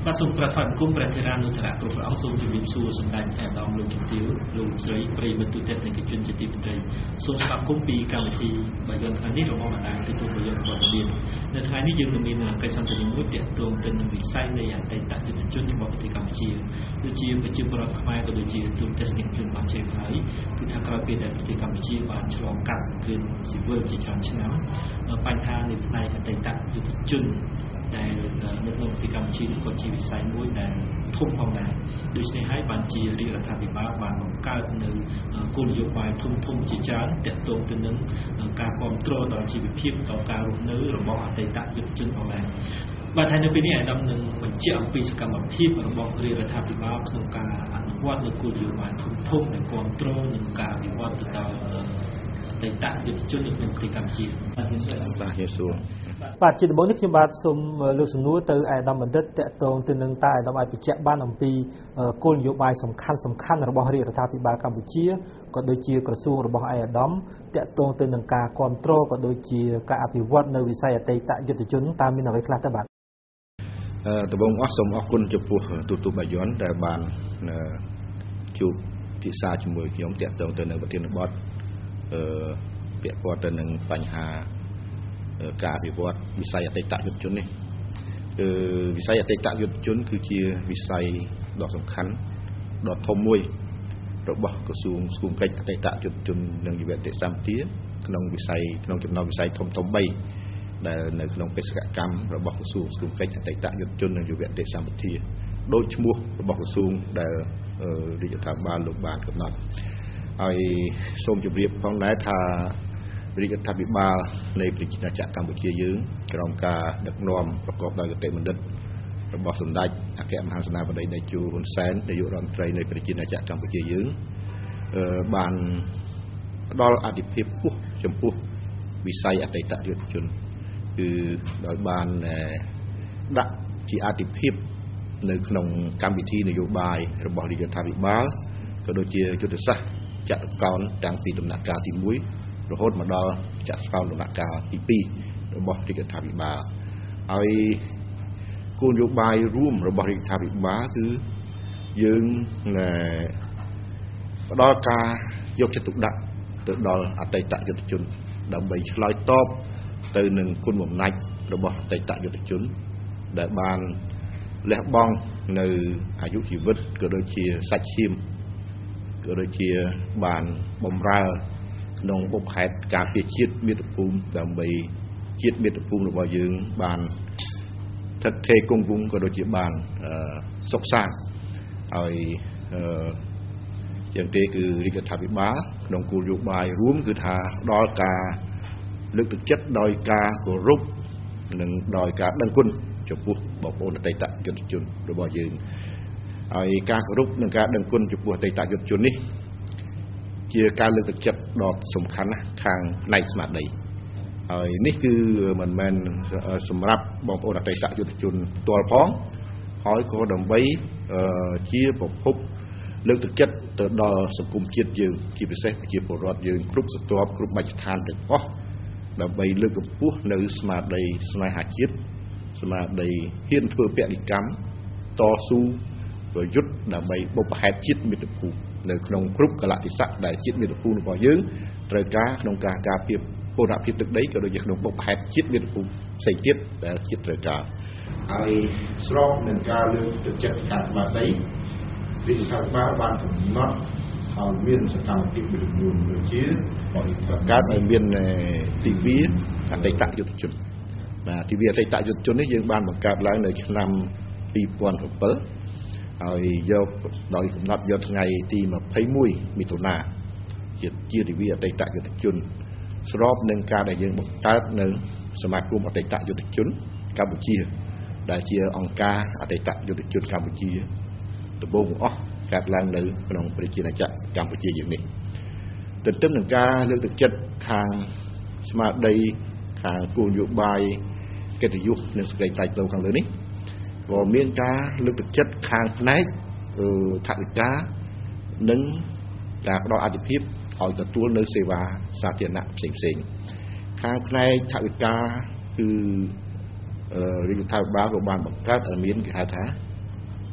បាទសូមប្រធានគុំប្រធានានុត្តរគ្រប់ព្រះអង្គសូមជម្រាបសួរសម្ដេចអាដាមលោកជំទាវលោកស្រីប្រិយមិត្តទូទាំងអ្នកជនជាទីមេត្រីសូមស្វាគមន៍ពីកម្មវិធីបាយ័នថ្ងៃនេះរបស់បណ្ដាទទួលបាយ័នព័ត៌មាននៅថ្ងៃនេះយើងនឹងមានកិច្ចសន្ទនាមួយទាក់ទងទៅនឹងវិស័យនៃអតីតយុទ្ធជនរបស់ប្រទេសកម្ពុជាដូចជាប្រជាពលរដ្ឋខ្មែរក៏ដូចជាទូទាំងអ្នកជនបានជឿហើយគឺថាក្រោយពេលដែលប្រទេសកម្ពុជាបានឆ្លងកាត់សង្គ្រាមស៊ីវិលជាច្រើនឆ្នាំបញ្ហានៃផ្នែកអតីតយុទ្ធជនដែលនៅក្នុងប្រទេសកម្ពុជាក៏ជាវិស័យមួយដែលធំផងដែរដូច្នេះហើយបានជារាជរដ្ឋាភិបាលបានបង្កើតនៅគោលនយោបាយធំជាច្រើនទាក់ទងទៅនឹងការគ្រប់គ្រងដល់ជីវភាពដល់ការរស់នៅរបស់អតីតយុទ្ធជនផងដែរបាទហើយនៅពេលនេះអាដាមនឹងបញ្ជាក់អំពីសកម្មភាពរបស់រាជរដ្ឋាភិបាលក្នុងការអនុវត្តនូវគោលនយោបាយធំដែលគ្រប់គ្រងនឹងការវិវត្តទៅដល់អតីតយុទ្ធជននៅក្នុងប្រទេសកម្ពុជាបាទជាដំបូងនេះខ្ញុំបាទសូមលើកសំណួរទៅអាដាមបណ្ឌិតតាក់ទងទៅនឹងតើអាដាមអាចបញ្ជាក់បានអំពីគោលនយោបាយសំខាន់របស់រាជរដ្ឋាភិបាលកម្ពុជាក៏ដូចជាក្រសួងរបស់អាដាមតាក់ទងទៅនឹងការគ្រប់គ្រងក៏ដូចជាការអភិវឌ្ឍនៅវិស័យអតីតយុទ្ធជនតើមានអ្វីខ្លះទៅបាទដំបូងអស់សូមអរគុណចំពោះទូទូបាយ័នដែលបានជួបពិសាជាមួយខ្ញុំតាក់ទងទៅនឹងប្រធានបទពាក់ព័ន្ធទៅនឹងបញ្ហាការវិវត្តវិស័យអតីតយុទ្ធជននេះគឺវិស័យអតីតយុទ្ធជនគឺជាវិស័យដ៏សំខាន់ដ៏ធំមួយរបស់ក្រសួងស្គមកិច្ចអតីតយុទ្ធជននិងយុវតីសម្បទាក្នុងចំណោមវិស័យធំ3ដែលនៅក្នុងបេសកកម្មរបស់ក្រសួងស្គមកិច្ចអតីតយុទ្ធជននិងយុវតីសម្បទាដោយឈ្មោះរបស់ក្រសួងដែលរាជរដ្ឋាភិបាលលោកបានកំណត់ហើយសូមជម្រាបផងដែរថារាជរដ្ឋាភិបាលនៃប្រជាណាចក្រកម្ពុជាយើងក្រោមការដឹកនាំប្រកបដោយគតិបណ្ឌិតរបស់សម្ដេចអគ្គមហាសេនាបតីតេជោហ៊ុនសែននាយករដ្ឋមន្ត្រីនៃប្រជាណាចក្រកម្ពុជាយើងបានផ្ដល់អាទិភាពខ្ពស់ចំពោះវិស័យអតីតយុទ្ធជនគឺដោយបានដាក់ជាអាទិភាពនៅក្នុងកម្មវិធីនយោបាយរបស់រាជរដ្ឋាភិបាលក៏ដូចជាយុទ្ធសាស្ត្រចតុកោណតាំងពីដំណាក់កាលទី1រហូតមកដល់ចតុកោណដំណាក់កាលទី2របស់រាជរដ្ឋាភិបាលហើយគោលនយោបាយរួមរបស់រាជរដ្ឋាភិបាលគឺយើងផ្ដល់ការយកចិត្តទុកដាក់ទៅដល់អតីតយុទ្ធជនដើម្បីឆ្លើយតបទៅនឹងគុណបំណាច់របស់អតីតយុទ្ធជនដែលបានលះបង់នៅអាយុជីវិតក៏ដូចជាសាច់ឈាមក៏ដូចជាបានបម្រើក្នុងបុព្វហេតុការពារជាតិមាតុភូមិដើម្បីជាតិមាតុភូមិរបស់យើងបានថិតថេរគង់វង្សក៏ដូចជាបានសុខសាន្តហើយយ៉ាងទេគឺរាជរដ្ឋាភិបាលក្នុងគោលនយោបាយរួមគឺថាដល់ការលើកទឹកចិត្តដោយការគោរពនិងដោយការដឹងគុណចំពោះបងប្អូនអតីតយុទ្ធជនរបស់យើងហើយការគោរពនិងការដឹងគុណចំពោះអតីតយុទ្ធជននេះជាការលើកទឹកចិត្តដ៏សំខាន់ណាស់ខាងផ្នែកស្មារតីហើយនេះគឺមិនមែនសម្រាប់បងប្អូនអតីតយុទ្ធជនផ្ទាល់ផងហើយក៏ដើម្បីជាប្រភពលើកទឹកចិត្តទៅដល់សង្គមជាតិយើងជាពិសេសប្រជាពលរដ្ឋយើងគ្រប់ស្រទាប់គ្រប់មជ្ឈដ្ឋានទាំងអស់ដើម្បីលើកកម្ពស់នៅស្មារតីស្នេហាជាតិស្មារតីហ៊ានធ្វើពលកម្មតស៊ូប្រយុទ្ធដើម្បីបុព្វហេតុជាតិមាតុភូមិនៅក្នុងគ្រប់កលៈទេសៈដែលជាតិមាតុភូមិរបស់យើងត្រូវការក្នុងការការពារពរភាពទឹកដីក៏ដូចជាក្នុងបុព្វហេតុជាតិមាតុភូមិផ្សេងទៀតដែលជាតិត្រូវការហើយស្របនឹងការលើកទឹកចិត្តការស្មារតីរាជរដ្ឋាភិបាលបានកំណត់ឲ្យមានសកម្មភាពមួយចំនួនដូចជាកើតឲ្យមានទិវាអតីតយុទ្ធជនបាទទិវាអតីតយុទ្ធជននេះយើងបានបង្កើតឡើងនៅឆ្នាំ2007ហើយយកដោយកំណត់យកថ្ងៃទី21មិថុនាជាទិវាអតីតយុទ្ធជនស្របនឹងការដែលយើងបង្កើតនៅសមាគមអតីតយុទ្ធជនកម្ពុជាដែលជាអង្គការអតីតយុទ្ធជនកម្ពុជាដំបូងបង្អស់កើតឡើងនៅក្នុងប្រជាណាចក្រកម្ពុជាយើងនេះទន្ទឹមនឹងការលើកទឹកចិត្តខាងស្មារតីខាងគោលនយោបាយកិត្តិយសនិងសេចក្តីថ្លៃថ្នូរខាងលើនេះក៏មានការលើកទឹកចិត្តខាងផ្នែកថវិកានិងការផ្ដល់អាទិភាពឲ្យទទួលនៅសេវាសាធារណៈផ្សេងខាងផ្នែកថវិកាគឺរាជរដ្ឋាភិបាលក៏បានបង្កើតឲ្យមានគេហៅថា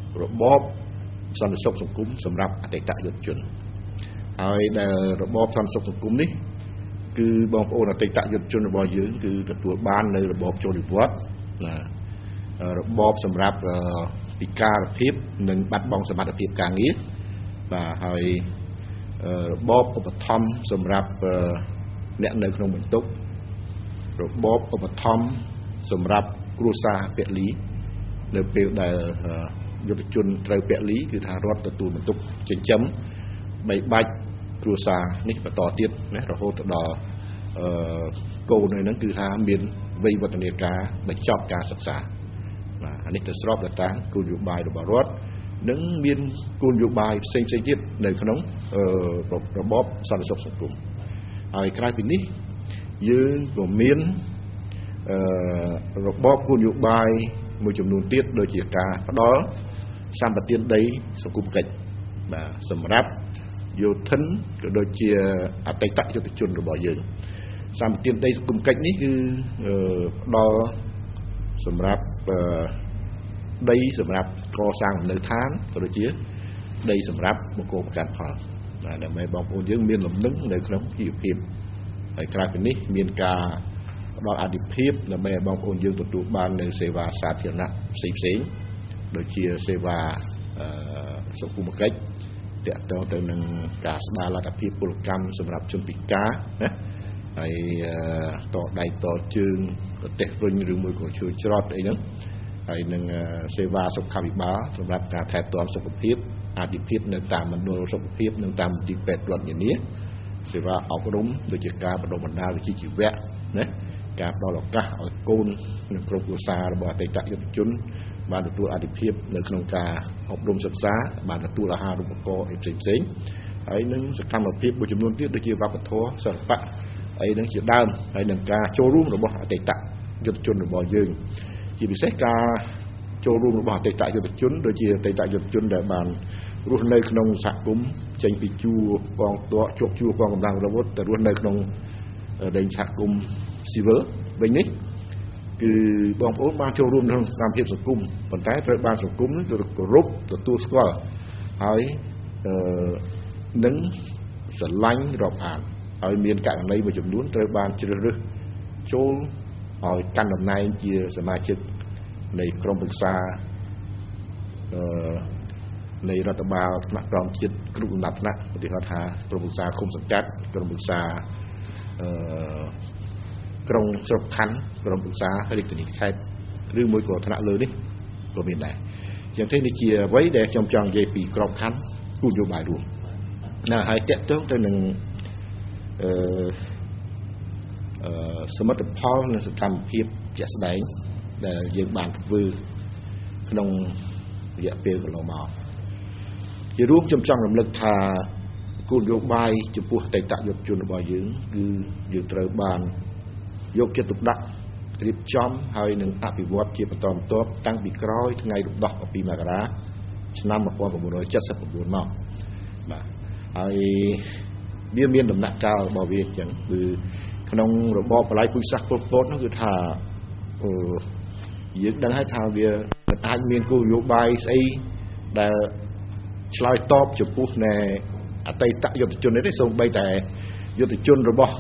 របបសន្តិសុខសង្គមសម្រាប់អតីតយុវជនហើយដែលរបបសន្តិសុខសង្គមនេះគឺបងប្អូនអតីតយុវជនរបស់យើងគឺទទួលបាននៅរបបចូលនិវត្តន៍ណារបបសម្រាប់ពិការភាពនិងបាត់បង់សមត្ថភាពការងារបាទហើយរបបឧបត្ថម្ភសម្រាប់អ្នកនៅក្នុងបន្ទុករបបឧបត្ថម្ភសម្រាប់គ្រួសារពលីនៅពេលដែលយុវជនត្រូវពលីគឺថារដ្ឋទទួលបន្ទុកចិញ្ចឹមបីបាច់គ្រួសារនេះបន្តទៀតណារហូតដល់កូននៅហ្នឹងគឺថាមានវ័យវឌ្ឍនាការបញ្ចប់ការសិក្សាបាទអានេះទៅស្របទៅតាមគោលនយោបាយរបស់រដ្ឋនិងមានគោលនយោបាយផ្សេងៗទៀតនៅក្នុងរបបសន្តិសុខសង្គមហើយក្រៅពីនេះយើងក៏មានរបបគោលនយោបាយមួយចំនួនទៀតដូចជាការផ្ដល់សម្បត្តិដីសង្គមកិច្ចបាទសម្រាប់យោធិនក៏ដូចជាអតីតយុវជនរបស់យើងសម្បត្តិដីសង្គមកិច្ចនេះគឺផ្ដល់សម្រាប់ដីសម្រាប់កសាងលំនៅឋានក៏ដូចជាដីសម្រាប់បង្គោលប្រកាន់ផលដើម្បីបងប្អូនយើងមានលំនឹងនៅក្នុងជីវភាពហើយក្រៅពីនេះមានការផ្ដល់អាទិភាពដើម្បីឲ្យបងប្អូនយើងទទួលបាននៅសេវាសាធារណៈផ្សេងៗដូចជាសេវាសង្គមកិច្ចទាក់ទងទៅនឹងការស្ដារលទ្ធភាពពលកម្មសម្រាប់ជនពិការណាហើយតដៃតជើងប្រទេសរុញឬមួយក៏ជួយច្រត់អីហ្នឹងហើយនឹងសេវាសុខាភិបាលសម្រាប់ការថែទាំសុខភាពអាទិភាពនៅតាមមណ្ឌលសុខភាពនិងតាមទីពេទ្យរដ្ឋនានាសេវាអប់រំដូចជាការបណ្ដុះបណ្ដាលវិជ្ជាជីវៈណាការផ្ដល់ឱកាសឲ្យកូននិងក្រុមគ្រួសាររបស់អតីតយុវជនបានទទួលអាទិភាពនៅក្នុងការអប់រំសិក្សាបានទទួលអាហារូបករណ៍ផ្សេងៗហើយនឹងសកម្មភាពមួយចំនួនទៀតដូចជាវប្បធម៌សិល្បៈអីនឹងជាដើមហើយនឹងការចូលរួមរបស់អតីតយុវជនរបស់យើងជាពិសេសការចូលរួមរបស់អតីតយុវជនដូចជាអតីតយុវជនដែលបានរស់នៅក្នុងសហគមន៍ចេញពីជួរកងទ័ពជោគជួរកងកម្លាំងអាវុធទៅរស់នៅក្នុងដែនសហគមន៍ស៊ីវិលវិញនេះគឺបងប្អូនបានចូលរួមក្នុងសកម្មភាពសង្គមប៉ុន្តែត្រូវបានសង្គមនឹងគោរពទទួលស្គាល់ហើយនឹងស្រឡាញ់រាប់អានហើយមានករណីមួយចំនួនត្រូវបានជ្រើសរើសចូលឲ្យកាន់តំណែងជាសមាជិកនៃក្រុមប្រឹក្សានៃរដ្ឋបាលថ្នាក់ក្រោមជាតិគ្រប់លំដាប់ថ្នាក់ឧទាហរណ៍ថាក្រុមប្រឹក្សាឃុំសង្កាត់ក្រុមប្រឹក្សាក្រុងស្រុកខណ្ឌក្រុមប្រឹក្សារាជធានីខេត្តឬមួយក៏ថ្នាក់លើនេះក៏មានដែរយ៉ាងទេនេះជាអ្វីដែលខ្ញុំចង់និយាយពីក្របខណ្ឌគោលនយោបាយរួមណាហើយតកតងទៅនឹងសមិទ្ធផលនិងសកម្មភាពជាក់ស្ដែងដែលយើងបានធ្វើក្នុងរយៈពេលកន្លងមកជារួមខ្ញុំចង់រំលឹកថាគោលនយោបាយចំពោះអតីតយុវជនរបស់យើងគឺយើងត្រូវបានយកចិត្តទុកដាក់រៀបចំហើយនឹងអភិវឌ្ឍជាបន្តបន្ទាប់តាំងពីក្រោយថ្ងៃរំដោះ7មករាឆ្នាំ1979មកបាទហើយវាមានដំណាក់កាលរបស់វាអញ្ចឹងគឺក្នុងរបបបល្ល័យពូជសាសន៍ប៉ុលពតនោះគឺថាយើងដឹងហើយថាវាមិនអាចមានគោលនយោបាយស្អីដែលឆ្លើយតបចំពោះនៃអតីតយុទ្ធជននេះទេសូម្បីតែយុទ្ធជនរបស់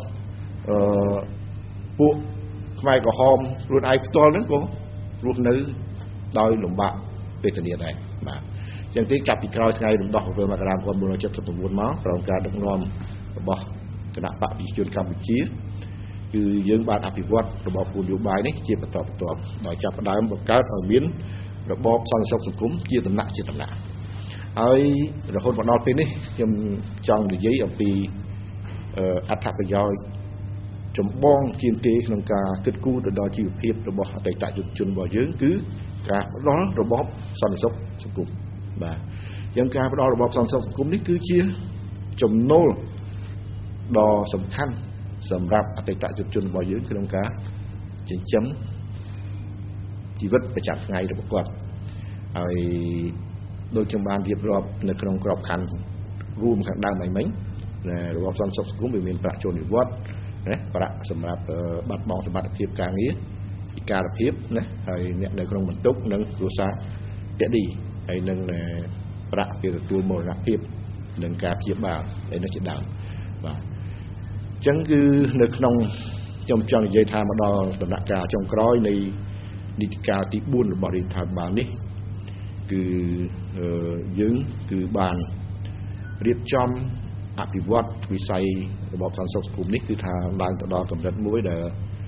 ពួកខ្មែរក្រហមខ្លួនឯងផ្ទាល់ហ្នឹងក៏រស់នៅដោយលំបាកវេទនាដែរបាទអញ្ចឹងទេចាប់ពីក្រោយថ្ងៃរំដោះ7មករា1979មកក្រោមការដឹកនាំរបស់គណៈបកប្រជាជនកម្ពុជាគឺយើងបានអភិវឌ្ឍរបបគោលនយោបាយនេះជាបន្តបន្ទាប់ដោយចាប់ផ្ដើមបង្កើតឲ្យមានរបបសន្តិសុខសង្គមជាដំណាក់ហើយរហូតមកដល់ពេលនេះខ្ញុំចង់និយាយអំពីអត្ថប្រយោជន៍ចម្បងជាងគេក្នុងការគិតគូរទៅដល់ជីវភាពរបស់អតីតយុវជនរបស់យើងគឺការផ្ដល់របបសន្តិសុខសង្គមបាទយ៉ាងការផ្ដល់របបសន្តិសុខសង្គមនេះគឺជាចំណូលដ៏សំខាន់សម្រាប់អតីតយុវជនរបស់យើងក្នុងការចិញ្ចឹមជីវិតប្រចាំថ្ងៃរបស់គាត់ហើយដូចខ្ញុំបានរៀបរាប់នៅក្នុងក្របខ័ណ្ឌរួមខាងដើមមិញរបបសន្តិសុខសង្គមវាមានប្រាក់ចូលនិវត្តន៍ណាប្រាក់សម្រាប់បាត់បង់សមត្ថភាពការងារពិការភាពណាហើយអ្នកនៅក្នុងបន្ទុកនិងគ្រួសារពលីហើយនឹងប្រាក់ពីទទួលមរណភាពនឹងការព្យាបាលឯនេះជាដើមបាទអញ្ចឹងគឺនៅក្នុងខ្ញុំចង់និយាយថាមកដល់ដំណាក់កាលចុងក្រោយនៃនីតិកាលទី4របស់រដ្ឋាភិបាលនេះគឺយើងគឺបានរៀបចំអភិវឌ្ឍវិស័យរបបសន្តិសុខសង្គមនេះគឺថាឡើងទៅដល់កម្រិតមួយដែល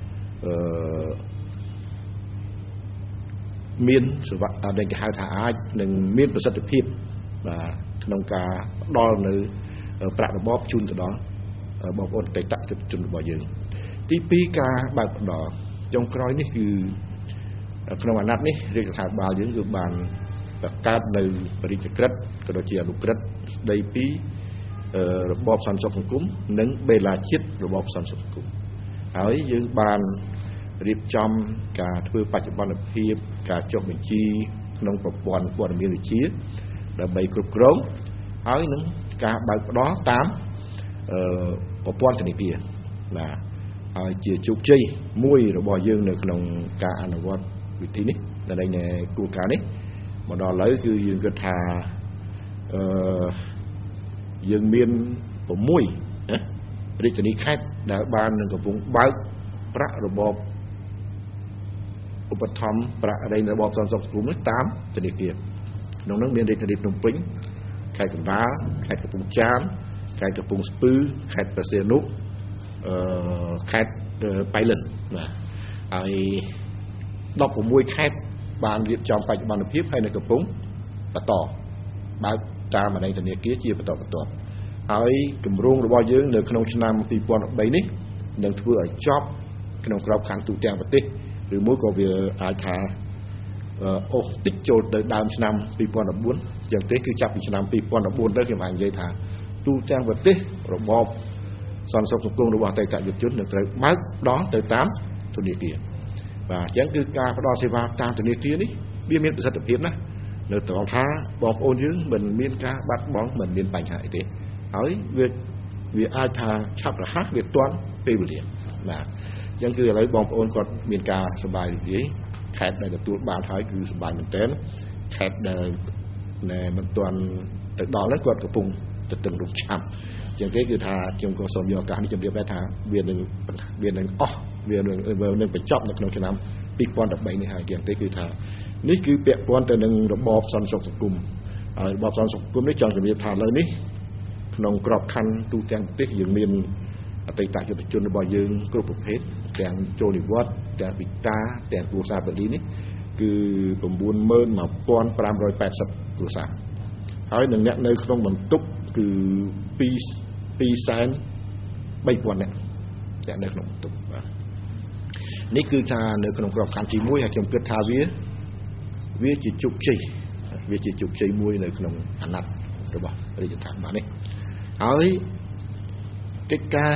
មានសេវាដែលគេហៅថាអាចនឹងមានប្រសិទ្ធភាពបាទក្នុងការផ្ដល់នៅប្រាក់របបជូនទៅដល់បងប្អូនបេតិកជនរបស់យើងទី2ការបើកផ្ដល់ចុងក្រោយនេះគឺក្នុងអាណត្តិនេះរាជរដ្ឋាភិបាលយើងគឺបានបង្កើតនៅបរិយាក្រិតក៏ដូចជាអនុក្រឹត្យស្ដីពីរបបសន្តិសុខសង្គមនិងបេឡាជាតិរបបសន្តិសុខសង្គមហើយយើងបានរៀបចំការធ្វើបច្ចុប្បន្នភាពការចុះបញ្ជីក្នុងប្រព័ន្ធព័ត៌មានវិទ្យាដើម្បីគ្រប់គ្រងហើយនឹងការបើកផ្ដល់តាមប្រព័ន្ធធនាគារបាទហើយជាជោគជ័យមួយរបស់យើងនៅក្នុងការអនុវត្តវិធីនេះដែលនៃគោលការណ៍នេះមកដល់ឥឡូវគឺយើងគិតថាយើងមាន6រាជធានីខេត្តដែលបាននឹងកំពុងបើកប្រាក់របបឧបត្ថម្ភប្រាក់របបសន្តិសុខសង្គមនេះតាមធនាគារក្នុងនោះមានរាជធានីភ្នំពេញខេត្តកណ្ដាលខេត្តកំពង់ចាមខេត្តកំពង់ស្ពឺខេត្តព្រះសីហនុខេត្តប៉ៃលិនបាទហើយ16ខេត្តបានរៀបចំបច្ចុប្បន្នភាពហើយនៅកំពុងបន្តបើកតាមបណ្ដាញធនាគារជាបន្តបន្ទាប់ហើយគម្រោងរបស់យើងនៅក្នុងឆ្នាំ2013នេះនឹងធ្វើឲ្យចប់ក្នុងក្របខ័ណ្ឌទូទាំងប្រទេសឬមួយក៏វាអាចថាអូសតិចចូលទៅដើមឆ្នាំ2014ចឹងទេគឺចាប់ពីឆ្នាំ2014ទៅខ្ញុំអាចនិយាយថាទូទាំងប្រទេសរបបសន្តិសុខសង្គមរបស់អតីតយុវជននឹងត្រូវបើកដល់ទៅតាមធនាគារបាទអញ្ចឹងគឺការផ្ដល់សេវាតាមធនាគារនេះវាមានប្រសិទ្ធភាពណាស់នៅត្រង់ថាបងប្អូនយើងមិនមានការបាត់បង់មិនមានបញ្ហាអីទេហើយវាអាចថាឆាប់រហ័សវាទាន់ពេលវេលាបាទអញ្ចឹងគឺឥឡូវបងប្អូនគាត់មានការសប្បាយរីករាយខេត្តដែលទទួលបានហើយគឺសប្បាយមែនទែនខេត្តដែលមិនទាន់ទៅដល់ហ្នឹងគាត់កំពុងទៅតឹងរំចាំអញ្ចឹងទេគឺថាខ្ញុំក៏សូមយកឱកាសនេះជម្រាបដែរថាវានឹងអស់វានឹងបញ្ចប់នៅក្នុងឆ្នាំ2013នេះហើយអញ្ចឹងទេគឺថានេះគឺពាក់ព័ន្ធទៅនឹងរបបសន្តិសុខសង្គមហើយរបបសន្តិសុខសង្គមនេះចង់ជម្រាបថាឥឡូវនេះក្នុងក្របខ័ណ្ឌទូទាំងប្រទេសយើងមានអតីតយុវជនរបស់យើងគ្រប់ប្រភេទទាំងចូលនិវត្តន៍ទាំងពិការទាំងគ្រួសារពលីនេះគឺ 91580 គ្រួសារហើយនឹងអ្នកនៅក្នុងបន្ទុកគឺ230,000នាក់នៅក្នុងបន្ទុកបាទនេះគឺថានៅក្នុងក្របខ័ណ្ឌទី1ហើយខ្ញុំគិតថាវាជាជោគជ័យវាជាជោគជ័យមួយនៅក្នុងអាណត្តិរបស់រាជរដ្ឋាភិបាលនេះហើយកិច្ចការ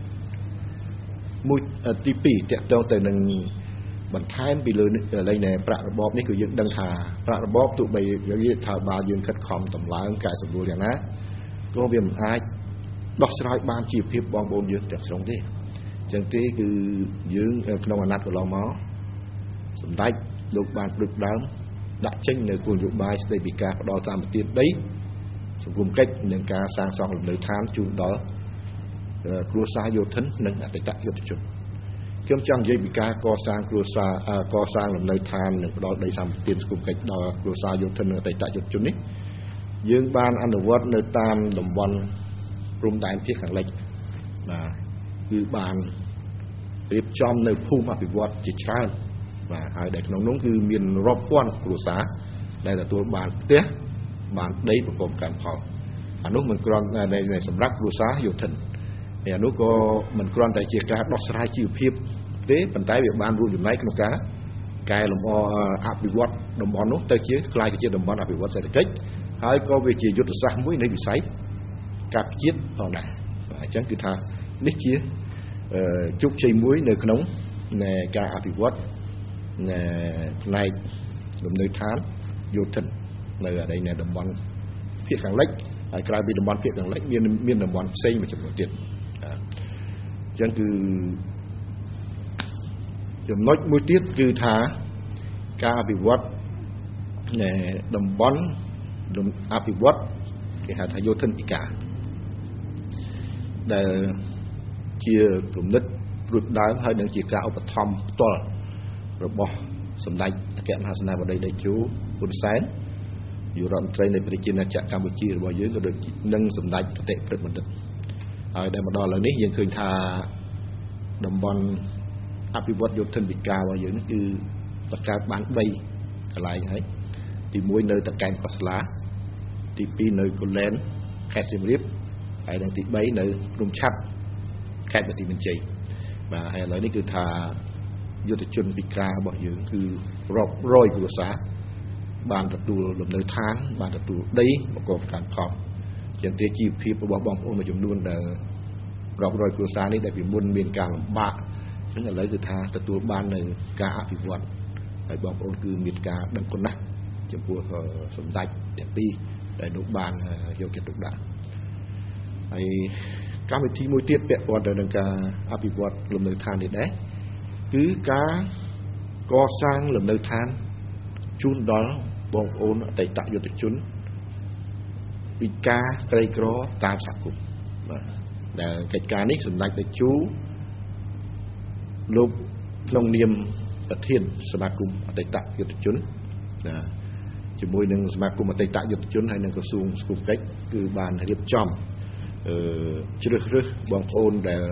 មួយទី2តកតងទៅនឹងបន្ថែមពីលើលេខនៃប្រាក់របបនេះគឺយើងដឹងថាប្រាក់របបទោះបីរាជរដ្ឋាភិបាលយើងខិតខំតម្លើងកែសម្រួលយ៉ាងណាក៏វាមិនអាចដោះស្រាយបានជីវភាពបងប្អូនយើងទាំងស្រុងទេអញ្ចឹងទេគឺយើងក្នុងអាណត្តិកន្លងមកសម្ដេចលោកបានព្រឹកដើមដាក់ចេញនៅគោលនយោបាយស្តីពីការផ្ដល់សម្បត្តិដីសង្គមកិច្ចនិងការសាងសង់លំនៅឋានជូនដល់គ្រួសារយោធិននិងអតីតយុវជនខ្ញុំចង់និយាយពីការកសាងគ្រួសារកសាងលំនៅឋាននិងផ្ដល់ដីសម្បត្តិសង្គមកិច្ចដល់គ្រួសារយោធិននិងអតីតយុវជននេះយើងបានអនុវត្តនៅតាមតំបន់ព្រំដែនភាគខាងលិចបាទគឺបានរៀបចំនៅភូមិអភិវឌ្ឍជាច្រើនបាទហើយដែលក្នុងនោះគឺមានរាប់ពាន់គ្រួសារដែលទទួលបានផ្ទះបានដីប្រកបកម្មផលអានោះមិនគ្រាន់តែសម្រាប់គ្រួសារយោធិនហើយអានោះក៏មិនគ្រាន់តែជាការដោះស្រាយជីវភាពទេប៉ុន្តែវាបានរួមចំណែកក្នុងការកែលម្អអភិវឌ្ឍតំបន់នោះទៅជាខ្លាយទៅជាតំបន់អភិវឌ្ឍសេដ្ឋកិច្ចហើយក៏វាជាយុទ្ធសាស្ត្រមួយនៃវិស័យការពារជាតិផងដែរអញ្ចឹងគឺថានេះជាជោគជ័យមួយនៅក្នុងការអភិវឌ្ឍផ្នែកលំនៅឋានយោធិននៅในតំបន់ភាគខាងលិចហើយក្រៅពីតំបន់ភាគខាងលិចមានតំបន់ផ្សេងមួយចំនួនទៀតអញ្ចឹងគឺចំណុចមួយទៀតគឺថាការអភិវឌ្ឍតំបន់អភិវឌ្ឍគេហៅថាយោធិនពិការដែលជាគំនិតព្រួយដើមហើយនឹងជាការឧបត្ថម្ភផ្ទាល់របស់សម្ដេចអគ្គមហាសេនាបតីតេជោហ៊ុនសែននាយករដ្ឋមន្ត្រីនៃប្រជាណាចក្រកម្ពុជារបស់យើងក៏ដូចនឹងសម្ដេចបតិព្រឹទ្ធបណ្ឌិតហើយដែលមកដល់ឥឡូវនេះយើងឃើញថាតំបន់អភិវឌ្ឍយោធិនពិការរបស់យើងគឺបង្កើតបាន3កន្លែងហើយទី1នៅតកែនកោះស្លាទី2នៅកូលែនខេត្តសៀមរាបហើយនិងទី3នៅភ្នំឆាត់ខេត្តបន្ទាយមានជ័យបាទហើយឥឡូវនេះគឺថាយុទ្ធជនពិការរបស់យើងគឺរាប់រយគ្រួសារបានទទួលលំនៅឋានបានទទួលដីបង្កការផលជាងទេជីវភាពរបស់បងប្អូនមួយចំនួនដែលរាប់រយគ្រួសារនេះដែលពីមុនមានការលំបាកអញ្ចឹងឥឡូវគឺថាទទួលបាននៅការអភិវឌ្ឍហើយបងប្អូនគឺមានការដឹងគុណណាស់ចំពោះសម្ដេចទាំងពីរដែលលោកបានយកចិត្តទុកដាក់ហើយកម្មវិធីមួយទៀតពាក់ព័ន្ធទៅនឹងការអភិវឌ្ឍលំនៅឋាននេះដែរគឺការកសាងលំនៅឋានជូនដល់បងប្អូនអតីតយុទ្ធជនពិការក្រីក្រតាមសហគមន៍បាទដែលកិច្ចការនេះសម្ដេចតេជោលោកក្នុងនាមប្រធានសមាគមអតីតយុទ្ធជនជាមួយនឹងសមាគមអតីតយុទ្ធជនហើយនិងក្រសួងសង្គមកិច្ចគឺបានរៀបចំជ្រើសរើសបងប្អូនដែល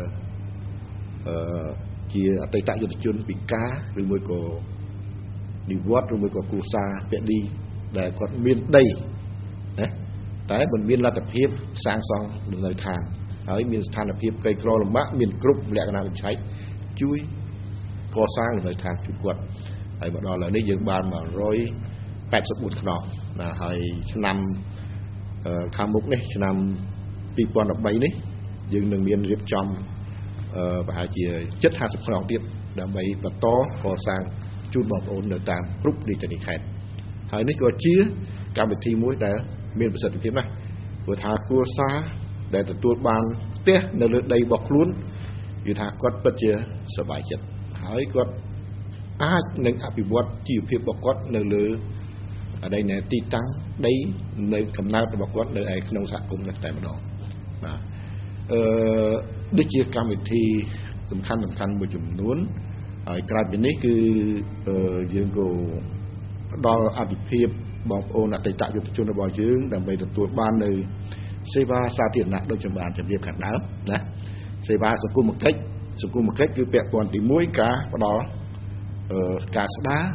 ជាអតីតយុទ្ធជនពិការឬមួយក៏និវត្តន៍ឬមួយក៏គ្រួសារពាក់ឌីដែលគាត់មានដីណាតែមិនមានលទ្ធភាពសាងសង់លំនៅឋានហើយមានស្ថានភាពក្រីក្រលំបាកមានគ្រប់លក្ខណៈវិឆ័យជួយកសាងលំនៅឋានជូនគាត់ហើយមកដល់ឥឡូវនេះយើងបាន184ខ្នងណាហើយឆ្នាំខាងមុខនេះឆ្នាំ2013នេះយើងនឹងមានរៀបចំប្រហែលជា750ខ្នងទៀតដើម្បីបន្តកសាងជូនបងប្អូននៅតាមគ្រប់រាជធានីខេត្តហើយនេះក៏ជាកម្មវិធីមួយដែលមានប្រសិទ្ធភាពណាស់ព្រោះថាគ្រួសារដែលទទួលបានផ្ទះនៅលើដីរបស់ខ្លួនគឺថាគាត់ពិតជាសប្បាយចិត្តហើយគាត់អាចនឹងអភិវឌ្ឍជីវភាពរបស់គាត់នៅលើទីតាំងដីនៅកំណើតរបស់គាត់នៅឯក្នុងសហគមន៍នេះតែម្ដងបាទដូចជាកម្មវិធីសំខាន់មួយចំនួនហើយក្រៅពីនេះគឺយើងក៏ផ្ដល់អាទិភាពបងប្អូនអតីតយុទ្ធជនរបស់យើងដើម្បីទទួលបាននៅសេវាសាធារណៈដូចជាបានជម្រាបខាងដើមណាសេវាសង្គមគិច្ចគឺពាក់ព័ន្ធទី1ការផ្ដល់ការស្ដារ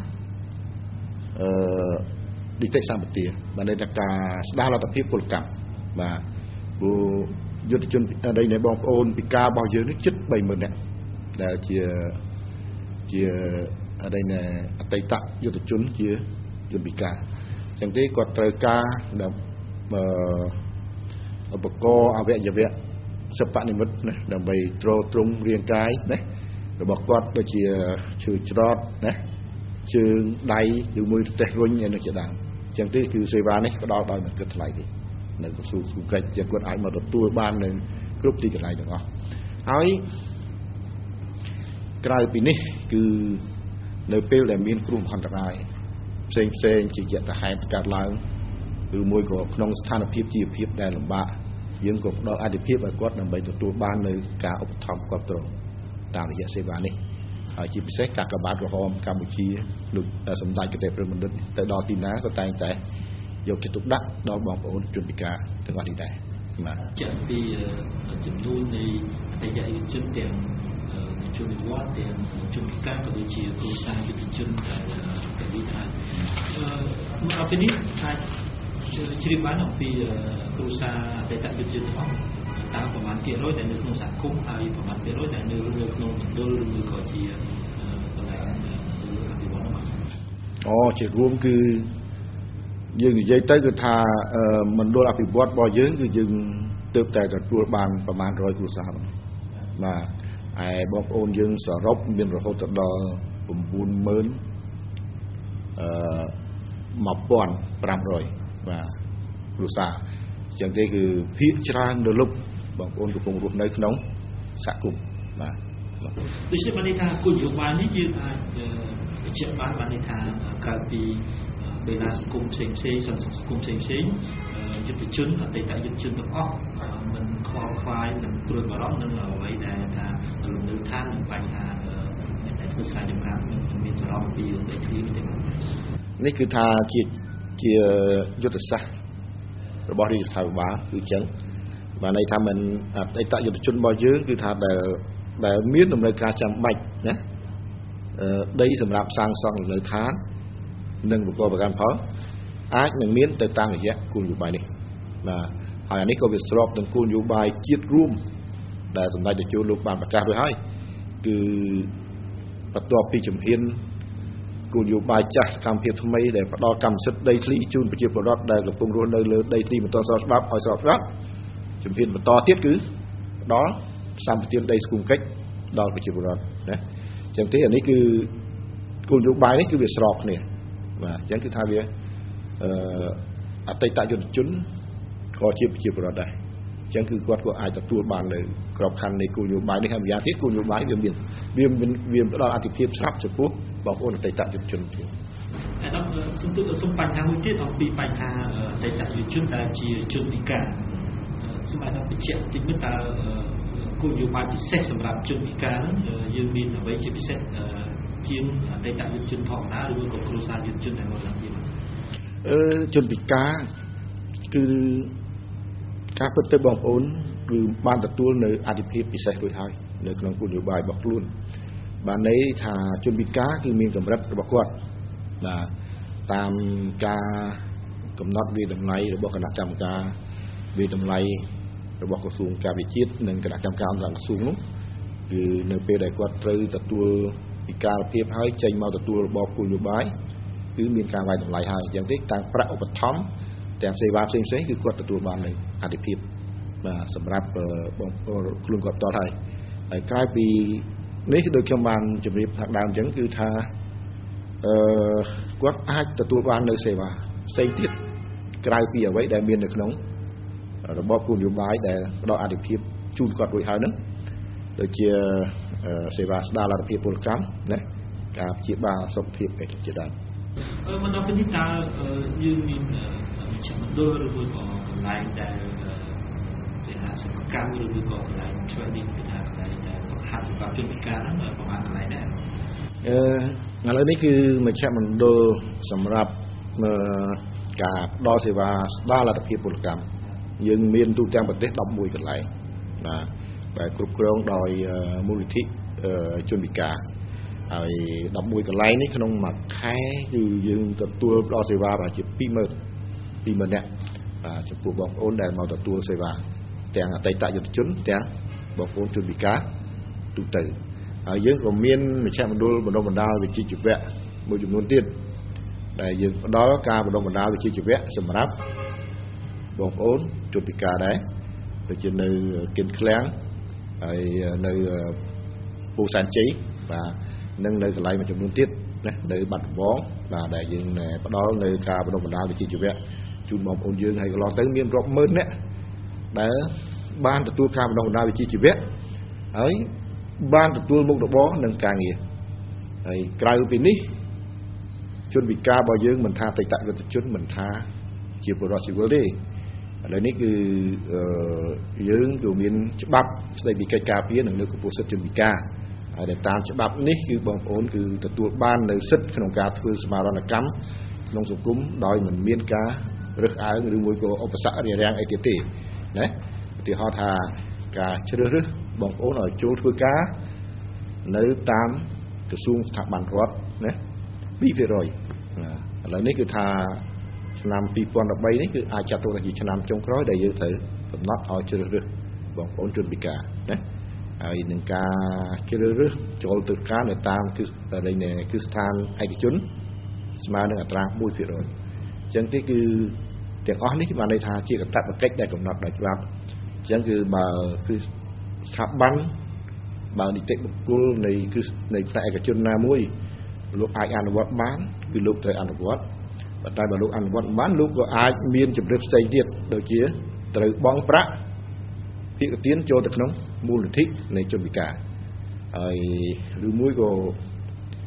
នីតិសម្បទាបានន័យថាការស្ដារលទ្ធភាពពលកម្មបាទព្រោះយុទ្ធជនដីនៃបងប្អូនពិការរបស់យើងនេះជិត 30,000 នាក់ដែលជាអតីតយុទ្ធជនជាជនពិការអញ្ចឹងទេគាត់ត្រូវការឧបករណ៍អវយវៈសិប្បនិមិត្តណាដើម្បីទ្រទ្រង់រាងកាយណារបស់គាត់ដូចជាឈើច្រត់ណាជើងដៃឬមួយប្រទេសរុញឯនោះជាដើមអញ្ចឹងទេគឺសេវានេះផ្ដល់ដោយមិនគិតថ្លៃទេនៅក្រសួងសង្គមកិច្ចជាគាត់អាចមកទទួលបាននៅគ្រប់ទីកន្លែងទាំងអស់ហើយក្រៅពីនេះគឺនៅពេលដែលមានគ្រោះមហន្តរាយផ្សេងជាយថាហេតុកើតឡើងឬមួយក៏ក្នុងស្ថានភាពជីវភាពដែលលំបាកយើងក៏ផ្ដល់អាទិភាពឲ្យគាត់ដើម្បីទទួលបាននៅការឧបត្ថម្ភគ្រប់គ្រងតាមរយៈសេវានេះហើយជាពិសេសកាកបាទក្រហមកម្ពុជាលោកសម្ដេចគតិព្រឹទ្ធបណ្ឌិតទៅដល់ទីណាក៏តែងតែយកចិត្តទុកដាក់ដល់បងប្អូនជនពិការទាំងអស់នេះដែរបាទចាក់ពីចំនួននៃអតិថិជនទាំងជននិវត្តន៍ទាំងជនពិការក៏ដូចជាគ្រួសារយុទ្ធជនដែលនិយាយថាមកពីនេះអាចជ្រាបបានអំពីគ្រួសារអតីតយុទ្ធជនទាំងអស់តើប្រមាណភាគរយដែលនៅក្នុងសហគមន៍ហើយប្រមាណភាគរយដែលនៅក្នុងមណ្ឌលឬមួយក៏ជាកន្លែងអភិវឌ្ឍនោះជារួមគឺយើងនិយាយទៅគឺថាមណ្ឌលអភិវឌ្ឍរបស់យើងគឺយើងទើបតែទទួលបានប្រមាណ100គ្រួសារបាទហើយបងប្អូនយើងសរុបមានរហូតដល់90000 1500បាទគ្រួសារអញ្ចឹងទេគឺភាគច្រើននៅលុបបងប្អូនកំពុងរស់នៅក្នុងសហគមន៍បាទដូច្នេះបានន័យថាគោលនយោបាយនេះយើងអាចបញ្ជាក់បានន័យថាក្រៅពីពេលណាសង្គមផ្សេងសង្គមផ្សេងយុទ្ធជនអតីតយុទ្ធជនទាំងអស់មិនខ្វល់ខ្វាយនឹងព្រួយបារម្ភនឹងអ្វីដែលថាលំនៅឋាននឹងបញ្ហាដែលធ្វើសារចម្រាស់នឹងមានបារម្ភពីដីធ្លីទេនេះគឺថាជាយុទ្ធសាស្ត្ររបស់រាជរដ្ឋាភិបាលគឺចឹងបានន័យថាមិនអតីតយុទ្ធជនរបស់យើងគឺថាដែលមានតម្រូវការចាំបាច់ណាដីសម្រាប់សាងសង់លំនៅឋាននិងប្រកបកម្មផលអាចនឹងមានទៅតាមរយៈគោលនយោបាយនេះបាទហើយអានេះក៏វាស្របនឹងគោលនយោបាយជាតិរួមដែលសម្ដេចតេជោលោកបានប្រកាសរួចហើយគឺបន្ទាប់ពីជំហានគោលនយោបាយចាស់សកម្មភាពថ្មីដែលផ្ដល់កម្មសិទ្ធិដីធ្លីជូនប្រជាពលរដ្ឋដែលកំពុងរស់នៅលើដីធ្លីមិនទាន់ស្របច្បាប់ឲ្យស្របច្បាប់ជំហានបន្តទៀតគឺផ្ដល់សម្បទានដីសង្គមកិច្ចដល់ប្រជាពលរដ្ឋណាអញ្ចឹងទេអានេះគឺគោលនយោបាយនេះគឺវាស្របគ្នាបាទអញ្ចឹងគឺថាវាអតីតយុទ្ធជនក៏ជាប្រជាពលរដ្ឋដែរអញ្ចឹងគឺគាត់ក៏អាចទទួលបាននៅក្របខ័ណ្ឌនៃគោលនយោបាយនេះហើយម្យ៉ាងទៀតគោលនយោបាយវាផ្ដល់អធិភាពស្រាប់ចំពោះបងប្អូនអតីតយុទ្ធជនទៀតហើយដល់សំបញ្ហាមួយទៀតអំពីបញ្ហាអតីតយុទ្ធជនដែលជាជនពិការសម្រាប់បញ្ជាក់តិចមើលតើគោលនយោបាយពិសេសសម្រាប់ជនពិការយើងមានអ្វីជាពិសេសជាងអតីតយុទ្ធជនធម្មតាឬក៏គ្រួសារយុទ្ធជនដែលមកឡើងទៀតជនពិការគឺការពិតទៅបងប្អូនគឺបានទទួលនៅអធិភាពពិសេសរួចហើយនៅក្នុងគោលនយោបាយរបស់ខ្លួនបានន័យថាជនពិការគឺមានកម្រិតរបស់គាត់បាទតាមការកំណត់វិតម្លៃរបស់គណៈកម្មការវិតម្លៃរបស់ក្រសួងការវិជាតិនិងគណៈកម្មការអន្តរក្រសួងនោះគឺនៅពេលដែលគាត់ត្រូវទទួលពិការភាពហើយចេញមកទទួលរបបគោលនយោបាយគឺមានការវាយតម្លៃហើយអញ្ចឹងទេតាំងប្រាក់ឧបត្ថម្ភទាំងសេវាផ្សេងគឺគាត់ទទួលបាននៅអធិភាពបាទសម្រាប់បងប្អូនខ្លួនគាត់តហើយក្រៅពីនេះដូចខ្ញុំបានជម្រាបខាងដើមអញ្ចឹងគឺថាគាត់អាចទទួលបាននៅសេវាផ្សេងទៀតក្រៅពីអ្វីដែលមាននៅក្នុងរបបគោលនយោបាយដែលផ្ដល់អធិភាពជូនគាត់រួចហើយហ្នឹងដូចជាសេវាស្ដារលទ្ធភាពពលកម្មណាការព្យាបាលសុខភាពអីជាដើមមិនដល់ពេលនេះតើយើងមានមជ្ឈមណ្ឌលឬក៏កន្លែងដែលគេថាសិប្បកម្មឬក៏កន្លែង training គេថាកន្លែងដែលបង្ហាត់សម្រាប់ជនពិការហ្នឹងប្រហែលកន្លែងដែរឥឡូវនេះគឺមជ្ឈមណ្ឌលសម្រាប់ការផ្ដល់សេវាស្ដារលទ្ធភាពពលកម្មយើងមានទូទាំងប្រទេស11កន្លែងបាទដែលគ្រប់គ្រងដោយមូលនិធិជនពិការហើយ11កន្លែងនេះក្នុងមួយខែគឺយើងទទួលផ្ដល់សេវាប្រហែលជា20000នាក់បាទចំពោះបងប្អូនដែលមកទទួលសេវាទាំងអតីតយុទ្ធជនទាំងបងប្អូនជនពិការទូទៅហើយយើងក៏មានមជ្ឈមណ្ឌលបណ្ដុះបណ្ដាលវិជ្ជាជីវៈមួយចំនួនទៀតដែលយើងផ្ដល់ការបណ្ដុះបណ្ដាលវិជ្ជាជីវៈសម្រាប់បងប្អូនជនពិការដែរដូចជានៅគិនឃ្លាំងហើយនៅពូសានជ័យបាទនិងនៅកន្លែងមួយចំនួនទៀតណានៅបាត់ដំបងបាទដែលយើងផ្ដល់នៅការបណ្ដុះបណ្ដាលវិជ្ជាជីវៈជូនបងប្អូនយើងហើយកន្លងទៅមានរាប់ម៉ឺននាក់ដែលបានទទួលការបណ្ដុះបណ្ដាលវិជ្ជាជីវៈហើយបានទទួលមុខរបរនិងការងារហើយក្រៅពីនេះជនពិការរបស់យើងមិនថាអតីតយុទ្ធជនមិនថាជាពលរដ្ឋស៊ីវិលទេឥឡូវនេះគឺយើងក៏មានច្បាប់ស្តីពីកិច្ចការពារនិងលើកកម្ពស់សិទ្ធិជនពិការហើយដែលតាមច្បាប់នេះគឺបងប្អូនគឺទទួលបាននៅសិទ្ធិក្នុងការធ្វើសមារណកម្មក្នុងសង្គមដោយមិនមានការរើសអើងឬមួយក៏ឧបសគ្គរារាំងអីទៀតទេណាឧទាហរណ៍ថាការជ្រើសរើសបងប្អូនឲ្យចូលធ្វើការនៅតាមក្រសួងស្ថាប័នរដ្ឋណា 2% ឥឡូវនេះគឺថាឆ្នាំ2013នេះគឺអាចចាត់ទុកថាជាឆ្នាំចុងក្រោយដែលយើងត្រូវកំណត់ឲ្យជ្រើសរើសបងប្អូនជនពិការណាហើយនឹងការជ្រើសរើសចូលទៅការនៅតាមគឺស្ថានឯកជនស្មើនឹងអត្រា 1% អញ្ចឹងទេគឺទាំងអស់នេះបានន័យថាជាកាតព្វកិច្ចដែលកំណត់ដោយច្បាប់អញ្ចឹងគឺបើគឺស្ថាប័នបើនីតិបុគ្គលនៃផ្នែកឯកជនណាមួយលោកអាចអនុវត្តបានគឺលោកត្រូវអនុវត្តប៉ុន្តែបើលោកអនុវត្តបានលោកក៏អាចមានជំរឿនផ្សេងទៀតដូចជាត្រូវបង់ប្រាក់ភាគទានចូលទៅក្នុងមូលនិធិនៃជនពិការហើយឬមួយក៏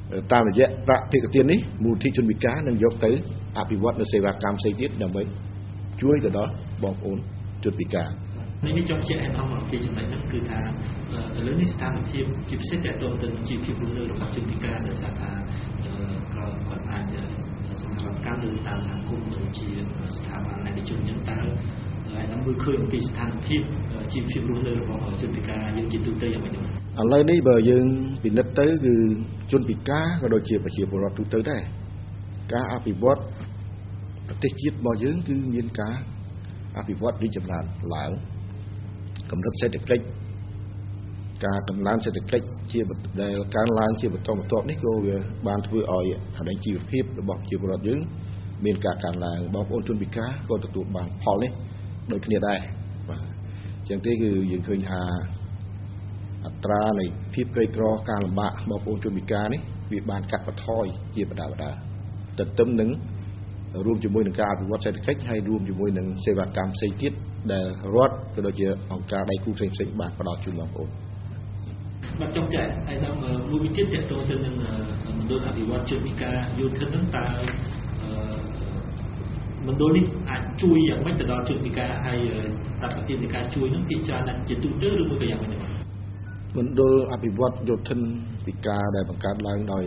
តាមរយៈប្រាក់ភាគទាននេះមូលនិធិជនពិការនឹងយកទៅអភិវឌ្ឍនៅសេវាកម្មផ្សេងទៀតដើម្បីជួយទៅដល់បងប្អូនជនពិការនេះចង់ជាឯកឧត្តមពីចំណុចហ្នឹងគឺថាឥឡូវនេះស្ថានភាពជាពិសេសតទៅទៅជីវភាពរស់នៅរបស់ជនពិការដោយសារថាគាត់អាចសម្រាប់ការលើតាមសហគមន៍ដូចជាស្ថាប័នឯកជនអញ្ចឹងតើហើយតាមមើលឃើញពីស្ថានភាពជីវភាពរស់នៅរបស់ជនពិការយើងជាទូទៅយ៉ាងម៉េចទេឥឡូវនេះបើយើងពិនិត្យទៅគឺជនពិការក៏ដូចជាប្រជាពលរដ្ឋទូទៅដែរការអភិវឌ្ឍប្រទេសជាតិរបស់យើងគឺមានការអភិវឌ្ឍរីកចម្រើនឡើងកម្រិតសេដ្ឋកិច្ចការកំណើនសេដ្ឋកិច្ចជាដែលកើនឡើងជាបន្តបន្ទាប់នេះក៏វាបានធ្វើឲ្យអនុជីវភាពរបស់ប្រជាពលរដ្ឋយើងមានការកើនឡើងបងប្អូនជនពិការក៏ទទួលបានផលនេះដូចគ្នាដែរបាទអញ្ចឹងទេគឺយើងឃើញថាអត្រានៃភាពក្រីក្រការលំបាកបងប្អូនជនពិការនេះវាបានកាត់បន្ថយជាបដាបដាទន្ទឹមនឹងរួមជាមួយនឹងការអភិវឌ្ឍសេដ្ឋកិច្ចហើយរួមជាមួយនឹងសេវាកម្មផ្សេងទៀតដែលរដ្ឋក៏ដូចជាអង្គការដៃគូផ្សេងៗបានផ្ដល់ជូនបងប្អូនបាទចង់តែឯកឧត្តមមួយវិធីតទៅនឹងមណ្ឌលអភិវឌ្ឍជនពិការយល់ឃើញនឹងតើមណ្ឌលនេះអាចជួយយ៉ាងម៉េចទៅដល់ជនពិការហើយតើប្រតិបត្តិការជួយនឹងពិចារណាជាទូទៅឬមួយក៏យ៉ាងម៉េចដែរមណ្ឌលអភិវឌ្ឍយោធិនពិការដែលបង្កើតឡើងដោយ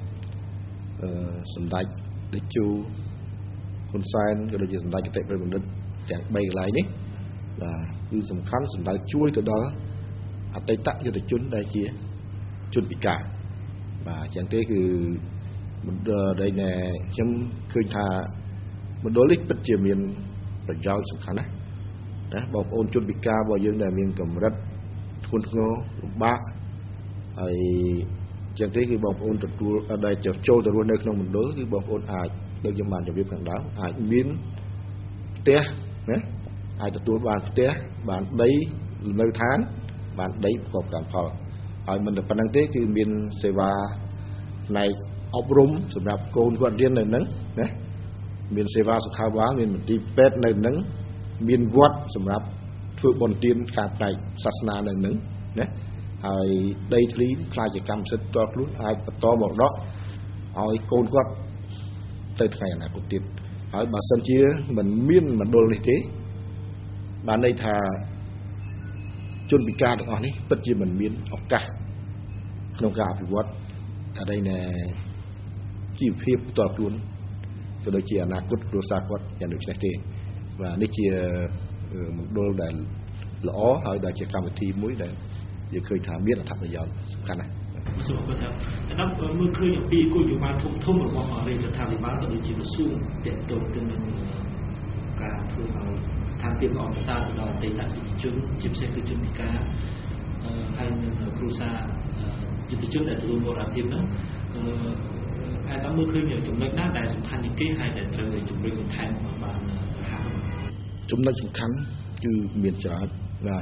សម្ដេចតេជោហ៊ុនសែនក៏ដូចជាសម្ដេចគតិប្រិយបណ្ឌិតទាំង3កន្លែងនេះបាទគឺសំខាន់សម្ដៅជួយទៅដល់អតីតយុទ្ធជនដែលជាជនពិការបាទអញ្ចឹងទេគឺមណ្ឌលដែលខ្ញុំឃើញថាមណ្ឌលនេះពិតជាមានប្រយោជន៍សំខាន់ណាបងប្អូនជនពិការរបស់យើងដែលមានកម្រិតធ្ងន់ធ្ងរលំបាកហើយអញ្ចឹងទេគឺបងប្អូនទទួលដែលចូលទៅរស់នៅក្នុងមណ្ឌលគឺបងប្អូនអាចដូចខ្ញុំបានជម្រាបខាងដើមអាចមានផ្ទះណាអាចទទួលបានផ្ទះបានដីនៅឋានបានដីប្រកបកម្មផលហើយមិនតែប៉ុណ្្នឹងទេគឺមានសេវាផ្នែកអប់រំសម្រាប់កូនគាត់រៀននៅហ្នឹងណាមានសេវាសុខាភិបាលមានមន្ទីរពេទ្យនៅហ្នឹងមានវត្តសម្រាប់ធ្វើបុណ្យទានការផ្នែកសាសនានៅហ្នឹងណាហើយដីធ្លីខ្លាចជាកម្មសិទ្ធិផ្ទាល់ខ្លួនអាចបន្តមរតកឲ្យកូនគាត់ទៅថ្ងៃអនាគតទៀតហើយបើសិនជាមិនមានមណ្ឌលនេះទេបានន័យថាជនពិការទាំងអស់នេះពិតជាមិនមានឱកាសក្នុងការអភិវឌ្ឍអីណែជីវភាពផ្ទាល់ខ្លួនក៏ដូចជាអនាគតគ្រួសារគាត់យ៉ាងដូចនេះទេបាទនេះជាមណ្ឌលដែលល្អហើយដែលជាកម្មវិធីមួយដែលយើងឃើញថាមានអត្ថប្រយោជន៍សំខាន់ណាស់សូមអរគុណครับដល់មើលឃើញអំពីគោលនយោបាយធំៗរបស់រដ្ឋាភិបាលក៏ដូចជាក្រសួងទាក់ទងទៅនឹងការធ្វើឲ្យស្ថានភាពល្អប្រសើរទៅដល់អតីតយុវជនជាពិសេសគឺជនពិការហើយនឹងគ្រួសារយុវជនដែលទទួលមរណភាពនោះអាចតាមមើលឃើញចំណុចណាដែលសំខាន់ជាងគេហើយដែលត្រូវជំរុញបន្ថែមបានរហ័សចំណុចសំខាន់គឺមានច្រើនបាទ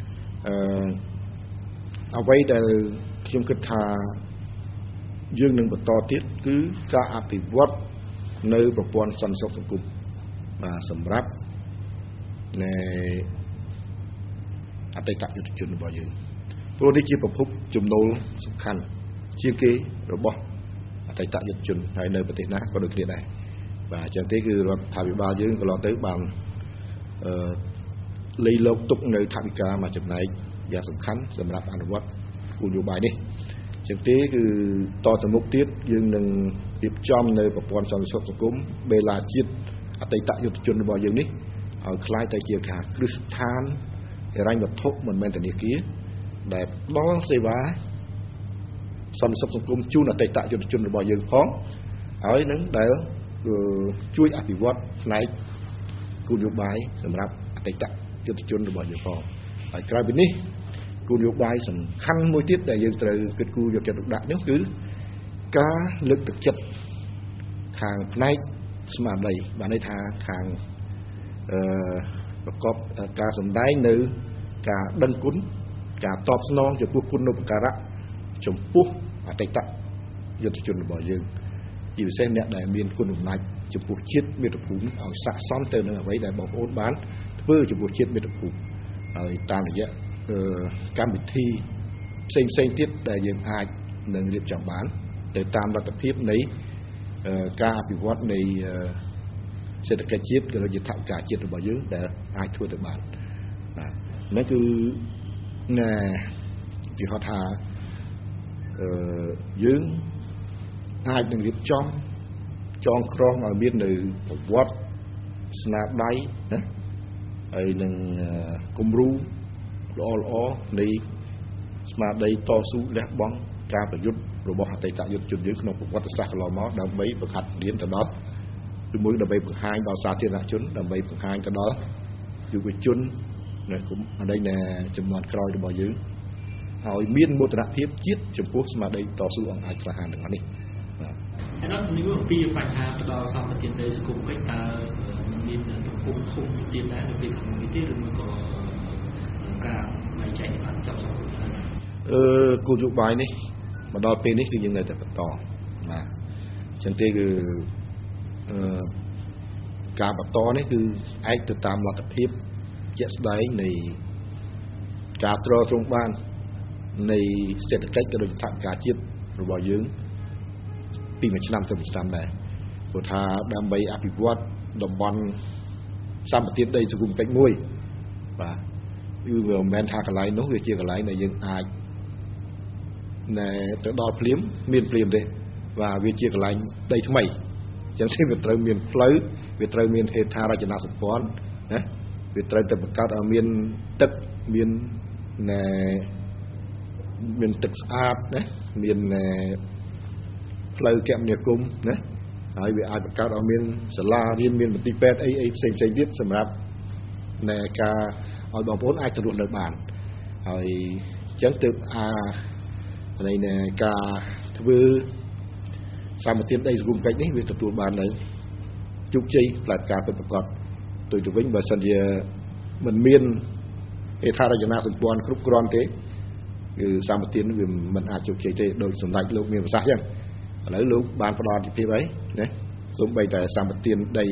អ្វីដែលខ្ញុំគិតថាយើងនឹងបន្តទៀតគឺការអភិវឌ្ឍនៅប្រព័ន្ធសន្តិសុខសង្គមបាទសម្រាប់នៃអតីតយុទ្ធជនរបស់យើងព្រោះនេះជាប្រភពចំណូលសំខាន់ជាគេរបស់អតីតយុទ្ធជនហើយនៅប្រទេសណាក៏ដូចគ្នាដែរបាទអញ្ចឹងទេគឺរដ្ឋាភិបាលយើងកន្លងទៅបានលៃលោកទុកនៅថវិកាមួយចំណែកយ៉ាងសំខាន់សម្រាប់អនុវត្តគោលនយោបាយនេះអញ្ចឹងទេគឺតទៅមុខទៀតយើងនឹងរៀបចំនៅប្រព័ន្ធសន្តិសុខសង្គមបេឡាជាតិអតីតយុទ្ធជនរបស់យើងនេះឲ្យคล้ายទៅជាការគ្រឹះស្ថានហិរញ្ញវត្ថុមិនមែនធនាគារដែលផ្ដល់សេវាសន្តិសុខសង្គមជូនអតីតយុទ្ធជនរបស់យើងផងហើយនឹងដែលជួយអភិវឌ្ឍផ្នែកគោលនយោបាយសម្រាប់អតីតយុទ្ធជនរបស់យើងផងហើយក្រៅពីនេះគោលនយោបាយសំខាន់មួយទៀតដែលយើងត្រូវគិតគូរយកចិត្តទុកដាក់នោះគឺការលើកទឹកចិត្តខាងផ្នែកស្មារតីបានន័យថាខាងប្រកបការសម្ដែងនៅការដឹងគុណការតបស្នងចំពោះគុណូបការៈចំពោះអតីតយុទ្ធជនរបស់យើងជាពិសេសអ្នកដែលមានគុណអំណាចចំពោះជាតិមាតុភូមិឲ្យស័ក្តិសមទៅនឹងអ្វីដែលបងប្អូនបានធ្វើចំពោះជាតិមាតុភូមិហើយតាមរយៈកម្មវិធីផ្សេងៗទៀតដែលយើងអាចនឹងរៀបចំបានទៅតាមលទ្ធភាពនៃការអភិវឌ្ឍនៃសេដ្ឋកិច្ចជាតិក៏ដូចជាថវិកាជាតិរបស់យើងដែលអាចធ្វើទៅបានហ្នឹងគឺគេហៅថាយើងអាចនឹងរៀបចំចងក្រងឲ្យមាននៅប្រវត្តិស្នាដៃណាហើយនឹងគំរូល្អនៃស្មារតីតស៊ូលះបង់ការប្រយុទ្ធរបស់អតីតយុទ្ធជនយើងក្នុងប្រវត្តិសាស្ត្រកន្លងមកដើម្បីបង្ហាត់រៀនទៅដល់ជាមួយដើម្បីបង្ហាញដល់សាធារណជនដើម្បីបង្ហាញទៅដល់យុវជននៅចំនួនក្រោយរបស់យើងហើយមានមោទនភាពជាតិចំពោះស្មារតីតស៊ូអង្គអាចក្លាហានទាំងនេះហើយដល់ជំនួយពីបញ្ហាទៅដល់សម្បត្តិនៃសង្គមកិច្ចតើមានប្រភពធំទៀតដែរនៅពេលខាងមុខនេះទេឬមួយក៏ការបែងចែកបានចប់សោះគោលនយោបាយនេះមកដល់ពេលនេះគឺយើងនៅតែបន្តបាទអញ្ចឹងទេគឺការបន្តនេះគឺឯកទៅតាមលទ្ធភាពជាក់ស្ដែងនៃការទ្រទ្រង់បាននៃសេដ្ឋកិច្ចក៏ដូចជាថវិកាជាតិរបស់យើងពីមួយឆ្នាំទៅមួយឆ្នាំដែរព្រោះថាដើម្បីអភិវឌ្ឍតំបន់សម្បត្តិដីសង្គមកិច្ចមួយបាទគឺវាមិនមែនថាកន្លែងនោះវាជាកន្លែងដែលយើងអាចទៅដល់ភ្លាមមានភ្លាមទេបាទវាជាកន្លែងដីថ្មីអញ្ចឹងទេវាត្រូវមានផ្លូវវាត្រូវមានហេដ្ឋារចនាសម្ព័ន្ធណាវាត្រូវតែបង្កើតឲ្យមានទឹកមានទឹកស្អាតណាមានផ្លូវគមនាគមន៍ណាហើយវាអាចបង្កើតឲ្យមានសាលារៀនមានមន្ទីរពេទ្យអីផ្សេងទៀតសម្រាប់ការឲ្យបងប្អូនអាចទៅរស់នៅបានហើយអញ្ចឹងទើបការធ្វើសម្បត្តិដីសង្គមកិច្ចនេះវាទទួលបាននៅជោគជ័យផ្លែផ្កាពិតប្រាកដទៅវិញបើសិនជាមិនមានហេដ្ឋារចនាសម្ព័ន្ធគ្រប់គ្រាន់ទេគឺសម្បត្តិនេះវាមិនអាចជោគជ័យទេដោយសម្ដេចលោកមានប្រសាសន៍អញ្ចឹងឥឡូវលោកបានផ្ដល់អាទិភាពអីណាសូម្បីតែសម្បត្តិដី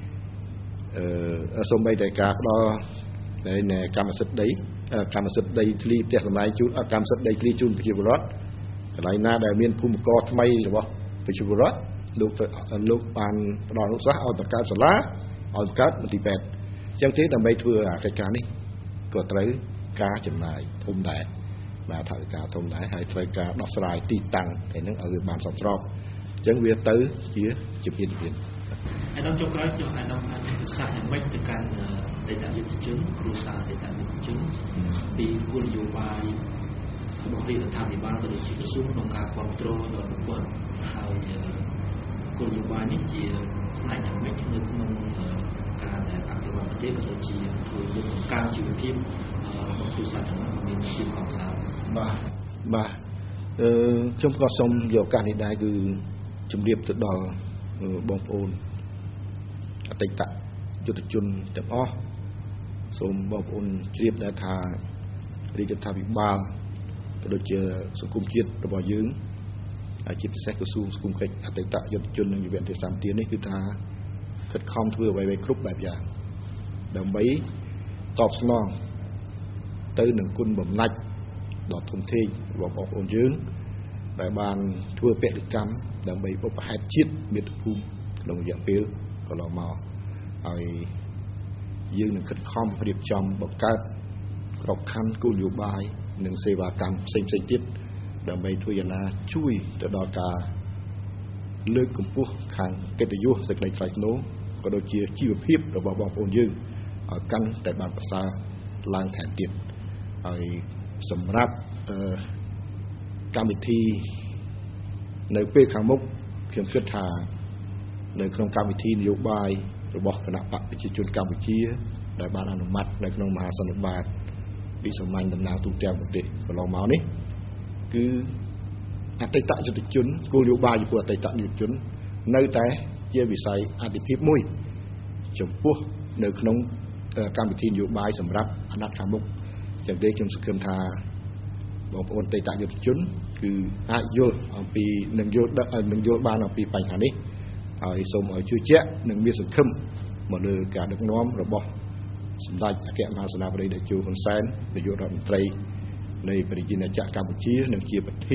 សូម្បីតែការផ្ដល់កម្មសិទ្ធិដីធ្លីផ្ទះសម្បែងជូនកម្មសិទ្ធិដីធ្លីជូនប្រជាពលរដ្ឋកន្លែងណាដែលមានភូមិករថ្មីរបស់ប្រជាពលរដ្ឋលោកបានផ្ដល់អនុសាសន៍ឲ្យបង្កើតសាលាឲ្យបង្កើតមន្ទីរពេទ្យអញ្ចឹងទេដើម្បីធ្វើកិច្ចការនេះក៏ត្រូវការចំណាយធំដែរបាទថវិកាធំដែរហើយត្រូវការដោះស្រាយទីតាំងឯហ្នឹងឲ្យវាបានសមស្របអញ្ចឹងវាទៅជាជំហានហើយដល់ចុងក្រោយចុះអានប្រសាសន៍យ៉ាងម៉េចទៅកាន់អតីតយុទ្ធជនគ្រួសារអតីតយុទ្ធជនពីគោលនយោបាយរបស់រដ្ឋាភិបាលក៏ដូចជាក្រសួងក្នុងការគ្រប់គ្រងដល់ប្រព័ន្ធហើយគោលនយោបាយនេះជាផ្នែកយ៉ាងម៉េចនៅក្នុងការដែលអភិវឌ្ឍប្រទេសក៏ដូចជាធ្វើលើកបង្កើនជីវភាពរបស់គ្រួសារទាំងនោះមានភាពអស្ចារ្យបាទខ្ញុំក៏សូមយកឱកាសនេះដែរគឺជម្រាបទៅដល់បងប្អូនអតីតយុទ្ធជនទាំងអស់សូមបងប្អូនជ្រាបដែរថារាជរដ្ឋាភិបាលក៏ដូចជាសង្គមជាតិរបស់យើងហើយជាពិសេសក្រសួងសង្គមកិច្ចអតីតយុទ្ធជននិងយុវជនសម្បទាននេះគឺថាខិតខំធ្វើអ្វីៗគ្រប់បែបយ៉ាងដើម្បីតបស្នងទៅនឹងគុណបំណាច់ដ៏ធំធេងរបស់បងប្អូនយើងដែលបានធ្វើពលកម្មដើម្បីបុព្វហេតុជាតិមាតុភូមិក្នុងរយៈពេលកន្លងមកហើយយើងនឹងខិតខំរៀបចំបង្កើតក្របខ័ណ្ឌគោលនយោបាយនិងសេវាកម្មផ្សេងៗទៀតដើម្បីធ្វើយ៉ាងណាជួយទៅដល់ការលើកកម្ពស់ខាងកិត្តិយសសេចក្តីថ្លៃថ្នូរក៏ដូចជាជីវភាពរបស់បងប្អូនយើងឲ្យកាន់តែបានប្រសើរឡើងថែមទៀតហើយសម្រាប់កម្មវិធីនៅពេលខាងមុខខ្ញុំគិតថានៅក្នុងកម្មវិធីនយោបាយរបស់គណៈបកប្រជាជនកម្ពុជាដែលបានអនុម័តនៅក្នុងមហាសន្និបាតវិសាមញ្ញដំណើរទូទាំងប្រទេសកន្លងមកនេះគឺអតីតយុទ្ធជនគោលនយោបាយចំពោះអតីតយុទ្ធជននៅតែជាវិស័យអាទិភាពមួយចំពោះនៅក្នុងកម្មវិធីនយោបាយសម្រាប់អាណត្តិខាងមុខចឹងទេខ្ញុំសង្ឃឹមថាបងប្អូនអតីតយុទ្ធជនគឺអាចយល់អំពីនឹងយល់បានអំពីបញ្ហានេះហើយសូមឲ្យជឿជាក់និងមានសង្ឃឹមមកលើការដឹកនាំរបស់សម្ដេចអគ្គមហាសេនាបតីតេជោហ៊ុនសែននាយករដ្ឋមន្ត្រីនៃប្រជាណាចក្រកម្ពុជានិងជាប្រធាន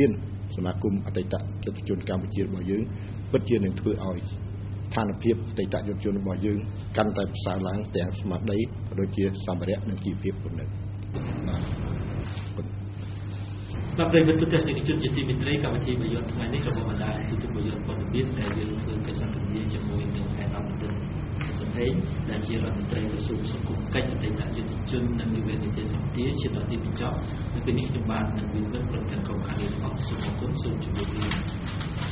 សមាគមអតីតយុទ្ធជនកម្ពុជារបស់យើងពិតជានឹងធ្វើឲ្យស្ថានភាពអតីតយុទ្ធជនរបស់យើងកាន់តែប្រសើរឡើងទាំងស្មារតីក៏ដូចជាសម្ភារៈនិងជីវភាពទំនើបបាទប្រិយមិត្តទស្សនិកជនជាទីមេត្រីកម្មវិធីបាយ័នថ្ងៃនេះរបស់បណ្ដាទូទាំងបាយ័នព័ត៌មានដែលយើងធ្វើកិច្ចសន្ទនាជាមួយនឹងឯកឧត្តមបណ្ឌិតសំឡេងដែលជារដ្ឋមន្ត្រីក្រសួងសង្គមកិច្ចអតីតយុទ្ធជននិងនិវេននីតិសម្ភារជាដល់ទីបញ្ចប់នៅពេលនេះខ្ញុំបាទនឹងវិនិច្ឆ័យប្រធានក្រុមការងាររបស់សូមអរគុណសូមជម្រាបលា